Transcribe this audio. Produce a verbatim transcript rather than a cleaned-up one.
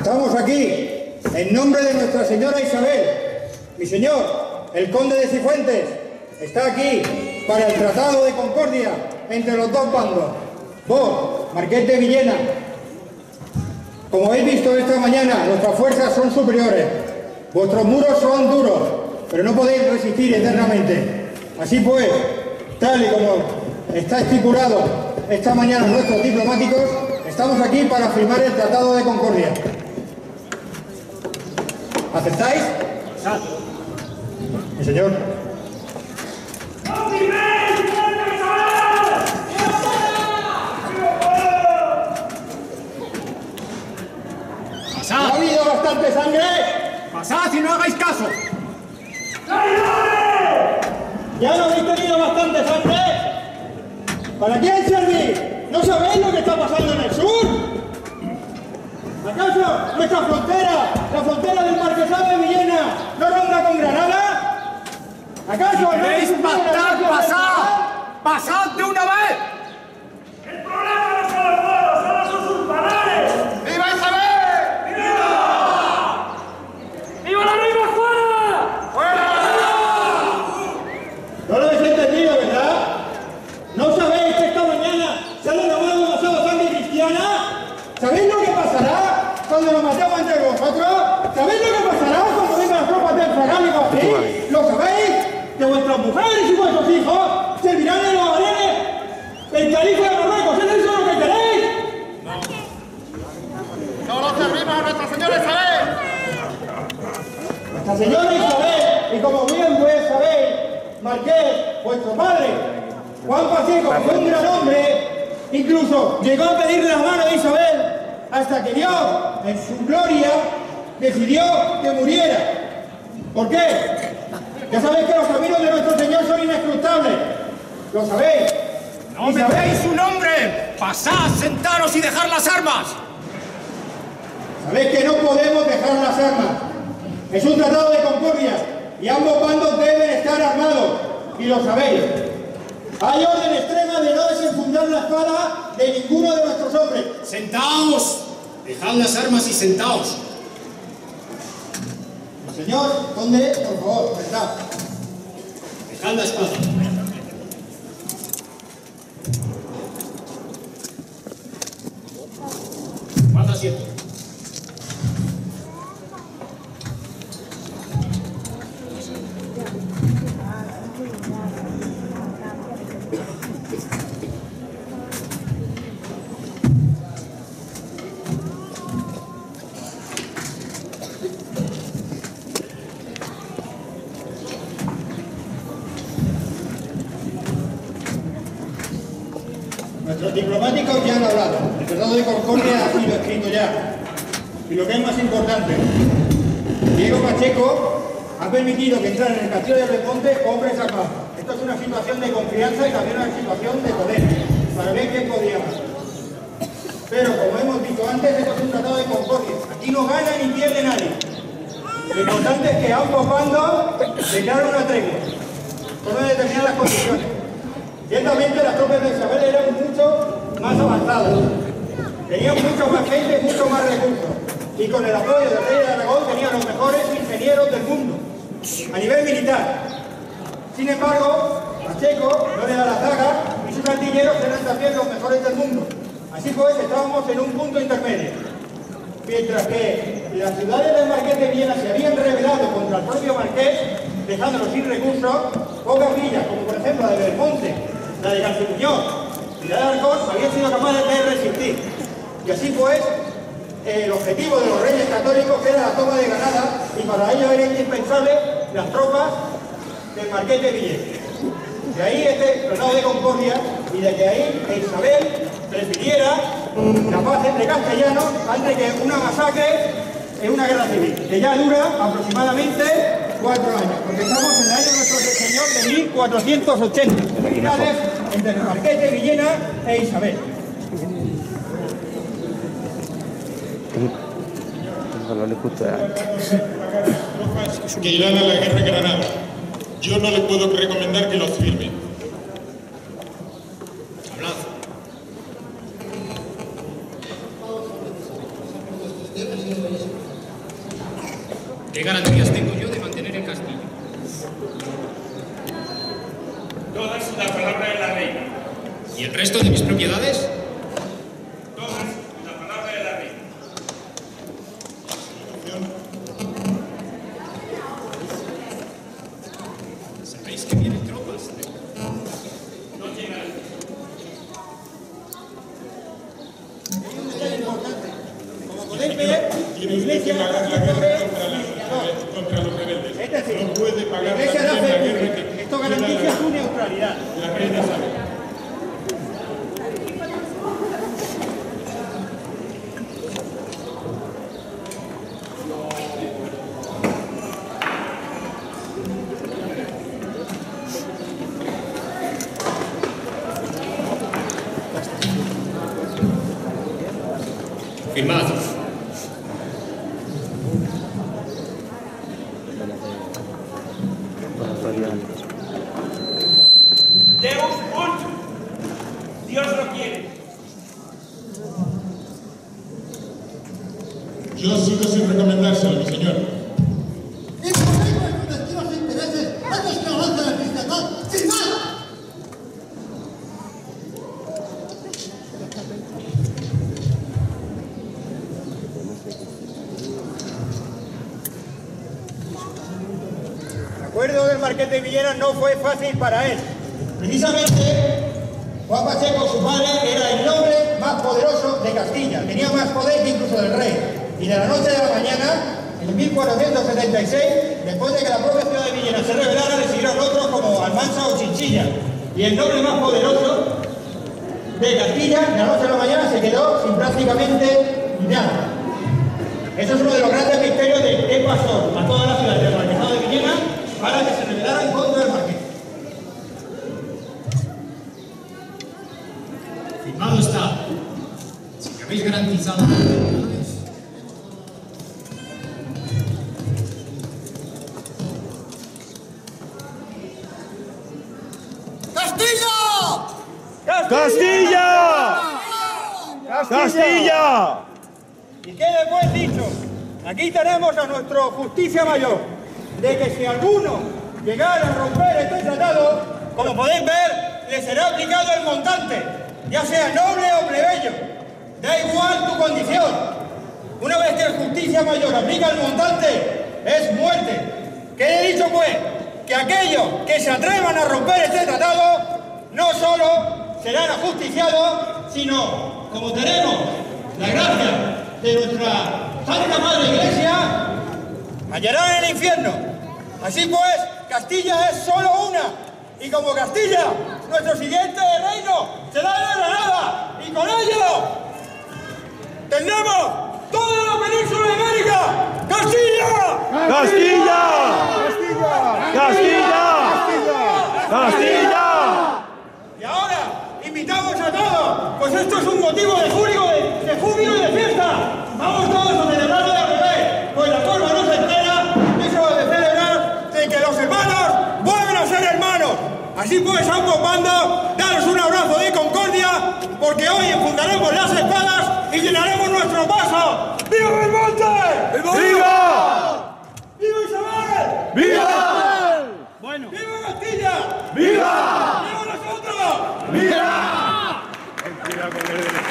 Estamos aquí en nombre de Nuestra Señora Isabel. Mi señor, el conde de Cifuentes, está aquí para el Tratado de Concordia entre los dos bandos. Vos, Marqués de Villena, como habéis visto esta mañana, nuestras fuerzas son superiores. Vuestros muros son duros, pero no podéis resistir eternamente. Así pues, tal y como está estipulado esta mañana nuestros diplomáticos, estamos aquí para firmar el Tratado de Concordia. ¿Aceptáis? Sí, señor. ¡Pasad! ¿No ha habido bastante sangre? ¡Pasad y no hagáis caso! ¿Ya no habéis tenido bastante sangre? ¿Para quién servís? ¿No sabéis lo que está pasando en el sur? ¿Acaso nuestra frontera, la frontera del Marquesado de Villena, no ronda con Granada? ¿Acaso no ¿Queréis es un pactar? plan de ¡Pasad! ¡Pasad de una vez! El problema no son los moros, son los usurpadores. ¡Viva Isabel! ¡Viva! ¡Viva la reina Juana! ¡Fuera! No lo habéis entendido, ¿verdad? ¿No sabéis que esta mañana se ha derramado demasiada sangre cristiana? ¿Sabéis lo que pasará cuando nos matemos entre vosotros? ¿Sabéis lo que pasará cuando vengan las tropas del Fragán y Guají? ¿Lo sabéis? Que vuestras mujeres y vuestros hijos servirán en los balenes del califa de Marruecos. ¿Es eso lo que queréis? ¡Solo servimos a Nuestra Señora Isabel! Nuestra Señora Isabel, y como bien pues sabéis, Marqués, vuestro padre, Juan Pacheco, fue un gran hombre, incluso llegó a pedirle la mano de Isabel, hasta que Dios, en su gloria, decidió que muriera. ¿Por qué? Ya sabéis que los caminos de nuestro Señor son inescrutables. ¿Lo sabéis? ¡No me deis su nombre! ¡Pasad, sentaros y dejar las armas! Sabéis que no podemos dejar las armas. Es un tratado de concordia y ambos bandos deben estar armados. Y lo sabéis. Hay orden extrema de no desenfundar la espada de ninguno de nuestros hombres. ¡Sentaos! Dejad las armas y sentaos. Señor, conde, por favor, verdad. Dejad la espada. Tomad asiento. Nuestros diplomáticos ya han hablado. El Tratado de Concordia ha sido escrito ya. Y lo que es más importante, Diego Pacheco ha permitido que entraran en el castillo de Reponte hombres armados. Esto es una situación de confianza y también una situación de poder, para ver quién podía más. Pero como hemos dicho antes, esto es un tratado de concordia. Aquí no gana ni pierde nadie. Lo importante es que ambos bandos declaran una tregua, con unas determinadas condiciones. Ciertamente las tropas de Isabel eran mucho más avanzadas. Tenían mucho más gente, mucho más recursos. Y con el apoyo del rey de Aragón tenían los mejores ingenieros del mundo, a nivel militar. Sin embargo, Pacheco no le da la zaga y sus artilleros eran también los mejores del mundo. Así pues, estábamos en un punto intermedio. Mientras que las ciudades del Marqués de Villena se habían rebelado contra el propio Marqués, dejándolo sin recursos, pocas villas, como por ejemplo la de Belmonte, la de Garcimuñón y la de Arcón, habían sido capaces de resistir. Y así pues, el objetivo de los reyes católicos era la toma de Granada, y para ello era indispensable las tropas del Marqués de Villena. De ahí este tratado de concordia, y de que ahí Isabel prefiriera la paz entre castellanos antes que una masacre en una guerra civil, que ya dura aproximadamente cuatro años, porque estamos en el año de nuestro Señor de mil cuatrocientos ochenta, finales entre el Marqués de Villena e Isabel. Que irán a la guerra en Granada. Yo no le puedo recomendar que los firme. Hablad. ¿Qué garantías tengo yo de mantener el castillo? Todas la palabra de la reina. ¿Y el resto de mis propiedades? Todas la palabra de la reina. ¿Sabéis que vienen tropas? No llegarán. Como podéis ver, la iglesia pagar la siempre guerra es contra, la- iniciador. contra los rebeldes. Es decir, no puede la pagar iglesia no también hace la guerra público. que Esto garantiza su neutralidad. la reina sabe. Firmad. Deus vult. Dios lo quiere. Yo sigo sin recomendárselo, mi señor. ¡Es correcto nuestros respectivos intereses antes que avance la cristiandad! ¡Sin más! El acuerdo del Marqués de Villena no fue fácil para él. Precisamente, Juan Pacheco, su padre, era el noble más poderoso de Castilla. Tenía más poder que incluso del rey. Y de la noche a la mañana, en mil cuatrocientos setenta y seis, después de que la propia ciudad de Villena se rebelara, le siguieron otros como Almansa o Chinchilla. Y el noble más poderoso de Castilla, de la noche a la mañana, se quedó sin prácticamente nada. Eso es uno de los grandes misterios de qué pasó a toda la ciudad del Marquesado de Villena para que se rebelara en contra del Marqués. Firmado está. Si me habéis garantizado las propiedades, ¡Castilla! ¡Castilla! ¡Castilla! Y quede pues dicho, aquí tenemos a nuestro justicia mayor, de que si alguno llegara a romper este tratado, como podéis ver, le será aplicado el montante, ya sea noble o plebeyo, da igual tu condición. Una vez que el justicia mayor aplica el montante, es muerte. Quede dicho pues, que aquellos que se atrevan a romper este tratado, no solo serán ajusticiados, sino, como tenemos la gracia de nuestra Santa Madre Iglesia, hallarán en el infierno. Así pues, Castilla es solo una, y como Castilla, nuestro siguiente reino será de Granada, y con ello tendremos toda la península de América. ¡Castilla! ¡Castilla! ¡Castilla! ¡Castilla! Y ahora, invitamos a todos, pues esto es un motivo de júbilo, de, de júbilo y de fiesta. Vamos todos a celebrarlo de revés, pues la forma no se entera, eso de celebrar de que los hermanos vuelven a ser hermanos. Así pues, ambos bandos, daros un abrazo de concordia, porque hoy enfundaremos las espadas y llenaremos nuestros vasos. ¡Viva Belmonte! ¡Viva! ¡Viva Isabel! ¡Viva! Bueno. ¡Viva Castilla! ¡Viva! ¡Viva nosotros! ¡Viva! Ten cuidado con el